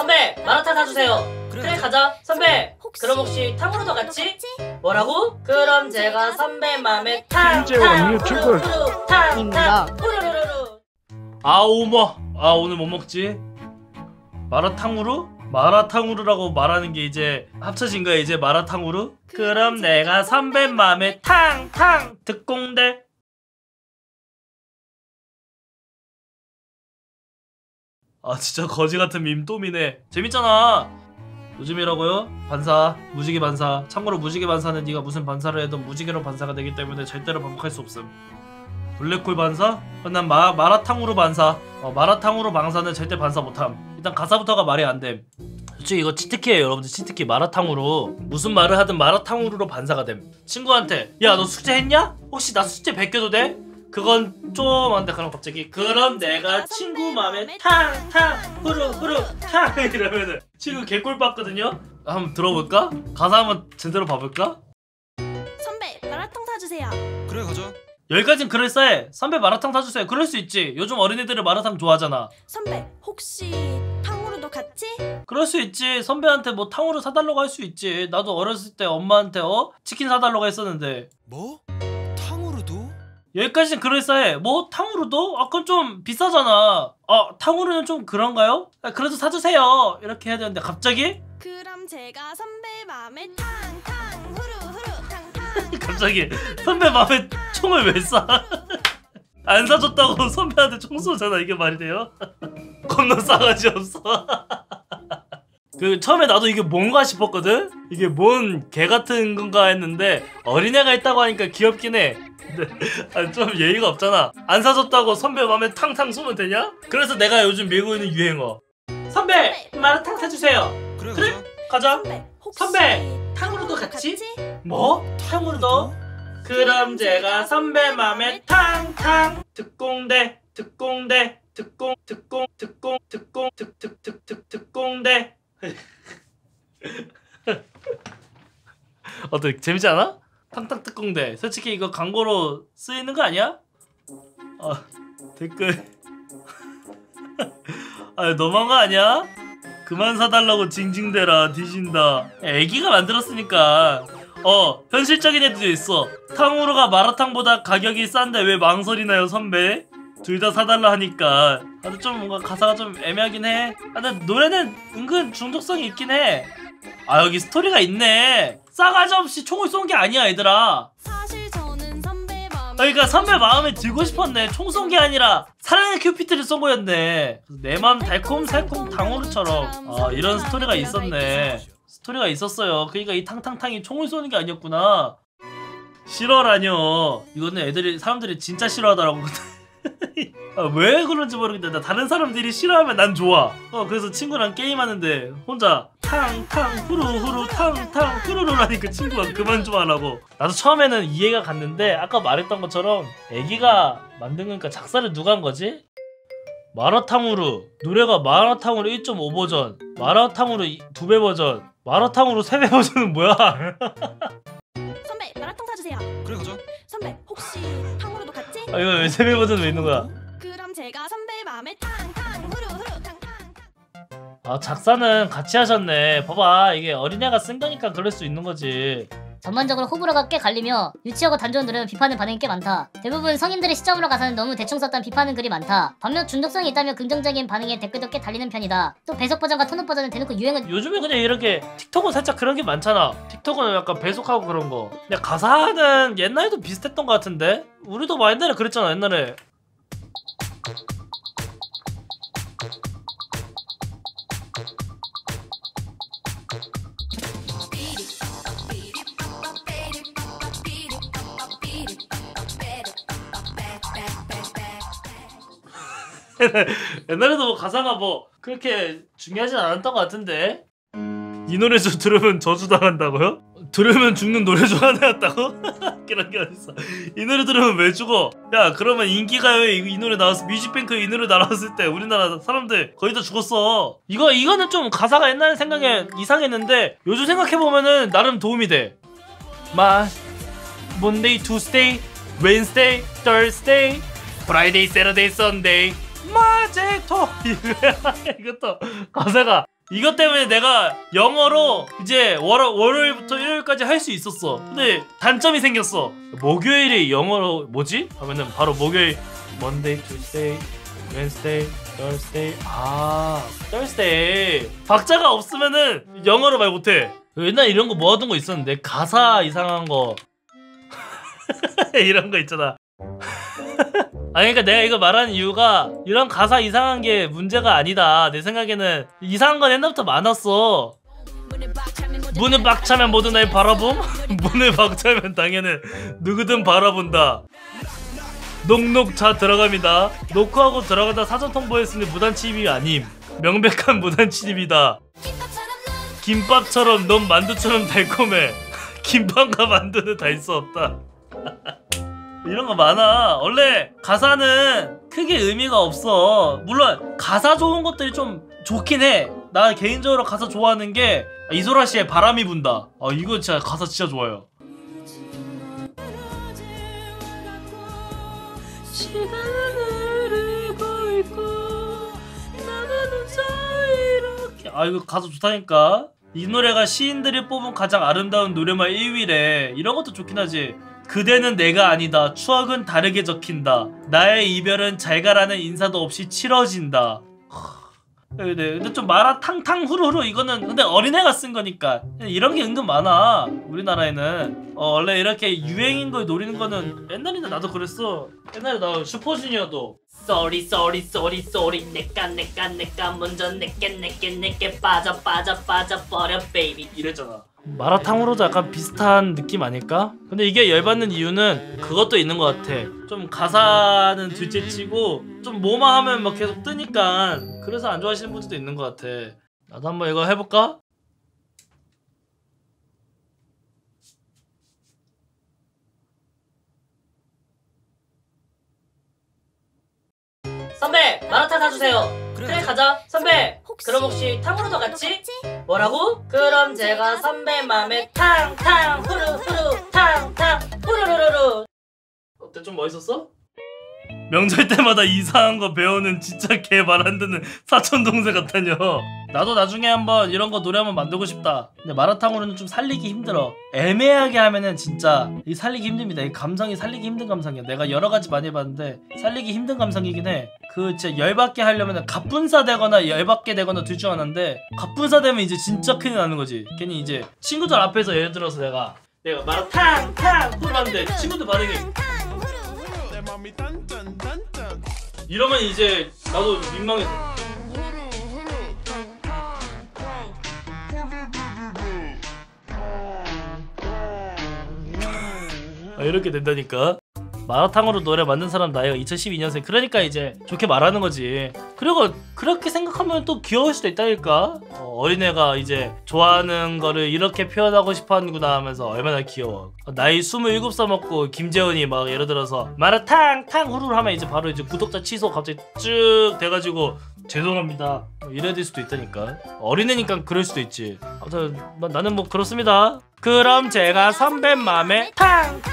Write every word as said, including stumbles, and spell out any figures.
선배 마라탕 사주세요. 그래 가자. 선배 그럼 혹시 탕후루도 같이? 뭐라고? 그럼 제가 선배 맘에 탕탕 후루후루 탕탕 후루루루루. 아 오머 아 오늘 뭐 먹지? 마라탕후루? 마라탕후루라고 말하는 게 이제 합쳐진 거야 이제 마라탕후루? 그럼 내가 선배 맘에 탕탕 특공대. 아 진짜 거지같은 밈 또 미네. 재밌잖아. 요즘이라고요? 반사 무지개 반사. 참고로 무지개 반사는 네가 무슨 반사를 해도 무지개로 반사가 되기 때문에 절대로 반복할 수 없음. 블랙홀 반사? 난 마, 마라탕후루 반사. 어, 마라탕후루 방사는 절대 반사 못함. 일단 가사부터가 말이 안됨. 솔직히 이거 치트키예요 여러분들. 치트키. 마라탕후루 무슨 말을 하든 마라탕후루로 반사가 됨. 친구한테 야 너 숙제 했냐? 혹시 나 숙제 베껴도 돼? 그건 좀 안돼. 그럼 갑자기 그럼 내가 친구 맘에 탕탕 후루후루 탕 이러면은 친구 개꿀 받거든요? 한번 들어볼까? 가사 한번 제대로 봐볼까? 선배 마라탕 사주세요. 그래 가자. 여기까진 그럴싸해. 선배 마라탕 사주세요. 그럴 수 있지. 요즘 어린이들은 마라탕 좋아하잖아. 선배 혹시 탕후루도 같이? 그럴 수 있지. 선배한테 뭐 탕후루 사달라고 할 수 있지. 나도 어렸을 때 엄마한테 어? 치킨 사달라고 했었는데. 뭐? 탕후루도? 여기까지는 그럴싸해. 뭐 탕후루도? 아 그건 좀 비싸잖아. 아 탕후루는 좀 그런가요? 아, 그래도 사주세요 이렇게 해야 되는데 갑자기? 그럼 제가 선배 맘에 탕탕 후루후루 탕탕 갑자기 선배 맘에 총을 왜 쏴? 안 사줬다고 선배한테 총 쏘잖아. 이게 말이 돼요? 겁나 싸가지 없어. 그 처음에 나도 이게 뭔가 싶었거든? 이게 뭔 개같은 건가 했는데 어린애가 있다고 하니까 귀엽긴 해. 근데 아, 좀 예의가 없잖아. 안 사줬다고 선배 맘에 탕탕 쏘면 되냐? 그래서 내가 요즘 밀고 있는 유행어. 선배 마라탕 사주세요. 그래, 그래? 가자. 가자. 선배 혹시 선배 탕후루도 같이? 뭐? 탕후루도? 그럼 제가 선배 맘에 탕탕 특공대 특공대 특공 특공 특공 특공 특특특특 특공대. 어때? 재밌지 않아? 탕탕 특공대. 솔직히 이거 광고로 쓰이는 거 아니야? 아 댓글 아 너무한 거 아니야? 그만 사달라고 징징대라 뒤진다. 애기가 만들었으니까. 어 현실적인 애들도 있어. 탕후루가 마라탕보다 가격이 싼데 왜 망설이나요 선배? 둘 다 사달라 하니까. 아주 좀 뭔가 가사가 좀 애매하긴 해. 아 근데 노래는 은근 중독성이 있긴 해. 아 여기 스토리가 있네. 싸가지 없이 총을 쏜 게 아니야 얘들아. 사실 저는 선배 맘에 그러니까 선배 마음에 들고 싶었네. 총 쏜 게 아니라 사랑의 큐피트를 쏜 거였네. 내 맘 달콤살콤 탕후루처럼. 아 이런 스토리가 있었네. 스토리가 있었어요. 그러니까 이 탕탕탕이 총을 쏘는 게 아니었구나. 싫어라뇨. 이거는 애들이 사람들이 진짜 싫어하더라고. 아, 왜 그런지 모르겠는데 나 다른 사람들이 싫어하면 난 좋아. 어 그래서 친구랑 게임하는데 혼자 탕탕 후루후루 탕탕 후루루라니까 친구가 그만 좀 하라고. 나도 처음에는 이해가 갔는데 아까 말했던 것처럼 애기가 만든 거니까 작사를 누가 한 거지? 마라탕후루 노래가 마라탕후루 일 점 오 버전, 마라탕후루 두 배 버전, 마라탕후루 세 배 버전은 뭐야? 선배 마라탕 사주세요. 그래 가자. 선배 혹시 탕후루도 같이? 아 이거 왜 세 배 버전 왜 있는 거야? 그럼 제가 선배 맘에 탕탕 후루후루 탕탕. 아 작사는 같이 하셨네. 봐봐 이게 어린애가 쓴 거니까 그럴 수 있는 거지. 전반적으로 호불호가 꽤 갈리며 유치하고 단조로운 노래는 비판의 반응이 꽤 많다. 대부분 성인들의 시점으로 가사는 너무 대충 썼다는 비판은 글이 많다. 반면 중독성이 있다며 긍정적인 반응에 댓글도 꽤 달리는 편이다. 또 배속 버전과 톤업 버전은 대놓고 유행은 요즘에 그냥 이렇게 틱톡은 살짝 그런 게 많잖아. 틱톡은 약간 배속하고 그런 거. 근데 가사는 옛날에도 비슷했던 것 같은데? 우리도 막 옛날에 그랬잖아 옛날에. 옛날에도 뭐 가사가 뭐 그렇게 중요하진 않았던 것 같은데. 이 노래 좀 들으면 저주당한다고요? 들으면 죽는 노래 중 하나였다고? 그런 게 어딨어. 이 노래 들으면 왜 죽어? 야 그러면 인기가요에 이, 이 노래 나왔을 뮤직뱅크에 이 노래 나왔을 때 우리나라 사람들 거의 다 죽었어. 이거 이거는 좀 가사가 옛날 생각에 이상했는데 요즘 생각해보면은 나름 도움이 돼. 마 Monday, Tuesday, Wednesday, Thursday, Friday, Saturday, Sunday 마제토. 이것도 가사가 이것 때문에 내가 영어로 이제 월, 월요일부터 일요일까지 할 수 있었어. 근데 단점이 생겼어. 목요일이 영어로 뭐지? 하면은 바로 목요일 Monday, Tuesday, Wednesday, Thursday. 아, Thursday. 박자가 없으면은 영어로 말 못해. 옛날에 이런 거 모아둔 거 있었는데 가사 이상한 거 이런 거 있잖아. 아니 그러니까 내가 이거 말하는 이유가 이런 가사 이상한 게 문제가 아니다. 내 생각에는 이상한 건 옛날부터 많았어. 문을 박차면 모두 날 바라봄? 문을 박차면 당연히 누구든 바라본다. 녹녹 자 들어갑니다. 녹화하고 들어가다 사전 통보했으니 무단 침입이 아님. 명백한 무단 침입이다. 김밥처럼 넌 만두처럼 달콤해. 김밥과 만두는 달 수 없다. 이런 거 많아. 원래 가사는 크게 의미가 없어. 물론 가사 좋은 것들이 좀 좋긴 해. 나 개인적으로 가사 좋아하는 게 이소라 씨의 바람이 분다. 아 이거 진짜 가사 진짜 좋아요. 아 이거 가사 좋다니까. 이 노래가 시인들이 뽑은 가장 아름다운 노래말 일 위래. 이런 것도 좋긴 하지. 그대는 내가 아니다. 추억은 다르게 적힌다. 나의 이별은 잘 가라는 인사도 없이 치러진다. 근데, 근데 좀 마라탕탕 후루후루 이거는 근데 어린애가 쓴 거니까 이런 게 은근 많아. 우리나라에는 어, 원래 이렇게 유행인 걸 노리는 거는 옛날에는 나도 그랬어. 옛날에 나 슈퍼주니어도 쏘리 쏘리 쏘리 쏘리 내까 내까 내까 먼저 내게 내게 내게 빠져 빠져 빠져 버려 베이비 이랬잖아. 마라탕으로도 약간 비슷한 느낌 아닐까? 근데 이게 열받는 이유는 그것도 있는 것 같아. 좀 가사는 둘째치고 좀 뭐만 하면 막 계속 뜨니까 그래서 안 좋아하시는 분들도 있는 것 같아. 나도 한번 이거 해볼까? 선배 마라탕 사주세요. 그래 가자. 선배 그럼 혹시 탕후루도 같이? 뭐라고? 그럼 제가 선배 맘에 탕탕 후루 후루 탕탕 후루루루루. 어때? 좀 멋있었어? 명절 때마다 이상한 거 배우는 진짜 개 말 안 듣는 사촌동생 같다뇨. 나도 나중에 한번 이런 거 노래 한번 만들고 싶다. 근데 마라탕으로는 좀 살리기 힘들어. 애매하게 하면은 진짜 이 살리기 힘듭니다. 이 감성이 살리기 힘든 감성이야. 내가 여러 가지 많이 해봤는데 살리기 힘든 감성이긴 해. 그 진짜 열받게 하려면 갑분싸 되거나 열받게 되거나 둘 중 하나인데 갑분싸 되면 이제 진짜 큰일 나는 거지. 괜히 이제 친구들 앞에서 예를 들어서 내가 내가 마라탕 탕 하는데 친구들 반응이 이러면 이제 나도 민망해서 아, 이렇게 된다니까. 마라탕으로 노래 만든 사람 나이가 이천십이 년생. 그러니까 이제 좋게 말하는 거지. 그리고 그렇게 생각하면 또 귀여울 수도 있다니까. 어, 어린애가 이제 좋아하는 거를 이렇게 표현하고 싶어 하는구나 하면서 얼마나 귀여워. 나이 스물일곱 살 먹고 김재훈이 막 예를 들어서 마라탕 탕 후루를 하면 이제 바로 이제 구독자 취소 갑자기 쭉 돼가지고 죄송합니다 이래야 될 수도 있다니까. 어린애니까 그럴 수도 있지. 아무튼 나는 뭐 그렇습니다. 그럼 제가 선배 맘에 탕